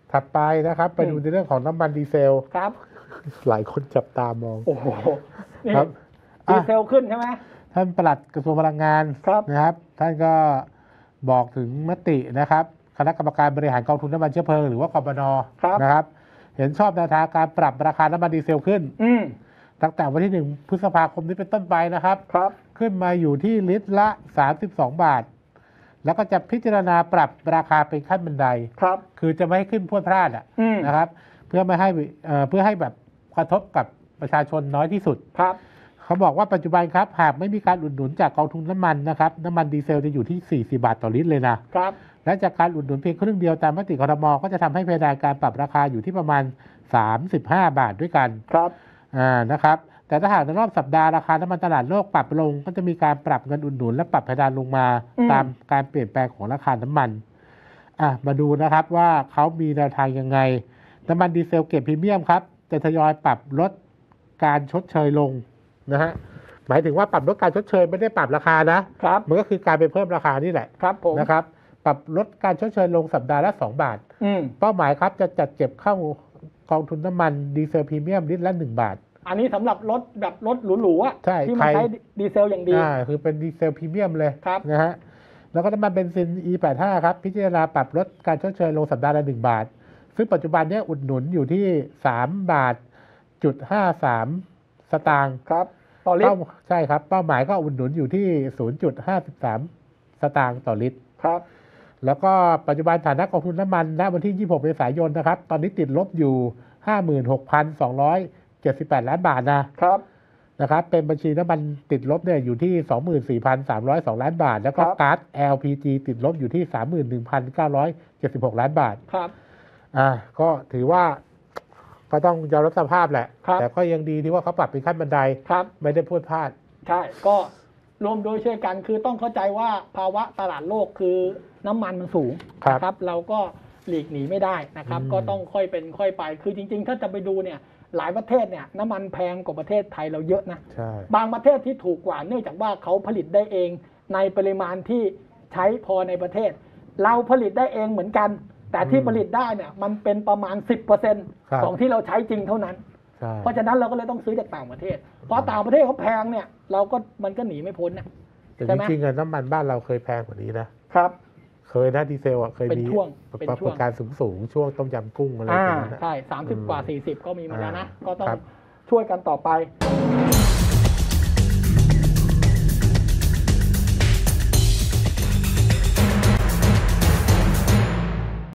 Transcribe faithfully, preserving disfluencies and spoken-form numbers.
ถัดไปนะครับไปดูในเรื่องของน้ำมันดีเซลครับหลายคนจับตามองโอ้โหครับดีเซลขึ้นใช่ไหมท่านปลัดกระทรวงพลังงานนะครับท่านก็บอกถึงมตินะครับคณะกรรมการบริหารกองทุนน้ำมันเชื้อเพลิงหรือว่ากบน.นะครับเห็นชอบแนวทางการปรับราคาน้ำมันดีเซลขึ้นตั้งแต่วันที่หนึ่งพฤษภาคมนี้เป็นต้นไปนะครับขึ้นมาอยู่ที่ลิตรละสามสิบสองบาทแล้วก็จะพิจารณาปรับราคาเป็นขั้นบันไดครับคือจะไม่ให้ขึ้นพรวดพลาดอ่ะนะครับเพื่อไม่ให้เพื่อให้แบบกระทบกับประชาชนน้อยที่สุดครับเขาบอกว่าปัจจุบันครับหากไม่มีการอุดหนุนจากกองทุนน้ำมันนะครับน้ำมันดีเซลจะอยู่ที่สี่สิบบาทต่อลิตรเลยนะครับและจากการอุดหนุนเพียงครึ่งเดียวตามมติครม.ก็จะทำให้เพดานการปรับราคาอยู่ที่ประมาณสามสิบห้าบาทด้วยกันครับอ่านะครับแต่ถ้าหากในรอบสัปดาห์ราคาน้ำมันตลาดโลกปรับลงก็จะมีการปรับเงินอุดหนุนและปรับเพดานลงมาตามการเปลี่ยนแปลงของราคาน้ำมันอ่ะมาดูนะครับว่าเขามีแนวทางยังไงน้ำมันดีเซลเกรดพรีเมียมครับจะทยอยปรับลดการชดเชยลงนะฮะหมายถึงว่าปรับลดการชดเชยไม่ได้ปรับราคานะครับมันก็คือการไปเพิ่มราคานี่แหละครับผมนะครับปรับลดการชดเชยลงสัปดาห์ละสองบาทเป้าหมายครับจะจัดเก็บเข้ากองทุนน้ำมันดีเซลพรีเมียมลิตรละหนึ่งบาทอันนี้สำหรับรถแบบรถหรูๆอ่ะที่มันใช้ดีเซลอย่างดีอ่าคือเป็นดีเซลพรีเมียมเลยนะฮะแล้วก็น้ำมันเบนซิน อี แปดสิบห้า ครับพิจารณาปรับลดการชดเชยลงสัปดาห์ละหนึ่งบาทซึ่งปัจจุบันนี้อุดหนุนอยู่ที่สามบาทจุดห้าสามสตางค์ครับต่อลิตรใช่ครับเป้าหมายก็อุดหนุนอยู่ที่ ศูนย์จุดห้าสาม สตางค์ต่อลิตรครับแล้วก็ปัจจุบันฐานะกองทุนน้ำมันณวันที่ยี่สิบหกเมษายนนะครับตอนนี้ติดลบอยู่ ห้าหมื่นหกพันสองร้อยเจ็ดสิบแปด ล้านบาทนะครับนะครับเป็นบัญชีน้ำมันติดลบเนี่ยอยู่ที่ สองหมื่นสี่พันสามร้อยสอง ล้านบาทแล้วก็ก๊าซ แอล พี จี ติดลบอยู่ที่ สามหมื่นหนึ่งพันเก้าร้อยเจ็ดสิบหก ล้านบาทครับอ่าก็ถือว่าก็ต้องยอมรับสภาพแหละแต่ก็ยังดีที่ว่าเขาปรับเป็นขั้นบันไดไม่ได้พูดพลาดใช่ก็รวมโดยช่วยกันคือต้องเข้าใจว่าภาวะตลาดโลกคือน้ำมันมันสูงครับเราก็หลีกหนีไม่ได้นะครับก็ต้องค่อยเป็นค่อยไปคือจริงๆถ้าจะไปดูเนี่ยหลายประเทศเนี่ยน้ำมันแพงกว่าประเทศไทยเราเยอะนะบางประเทศที่ถูกกว่าเนื่องจากว่าเขาผลิตได้เองในปริมาณที่ใช้พอในประเทศเราผลิตได้เองเหมือนกันแต่ที่ผลิตได้เนี่ยมันเป็นประมาณ สิบเปอร์เซ็นต์ ของที่เราใช้จริงเท่านั้นเพราะฉะนั้นเราก็เลยต้องซื้อจากต่างประเทศเพราะต่างประเทศเขาแพงเนี่ยเราก็มันก็หนีไม่พ้นนะแต่จริงๆน้ำมันบ้านเราเคยแพงกว่านี้นะครับเคยนะดีเซลอ่ะเคยมีประการสูงๆช่วงต้มยำกุ้งอะไรแบบนั้นใช่สามสิบกว่าสี่สิบก็มีมาแล้วนะก็ต้องช่วยกันต่อไป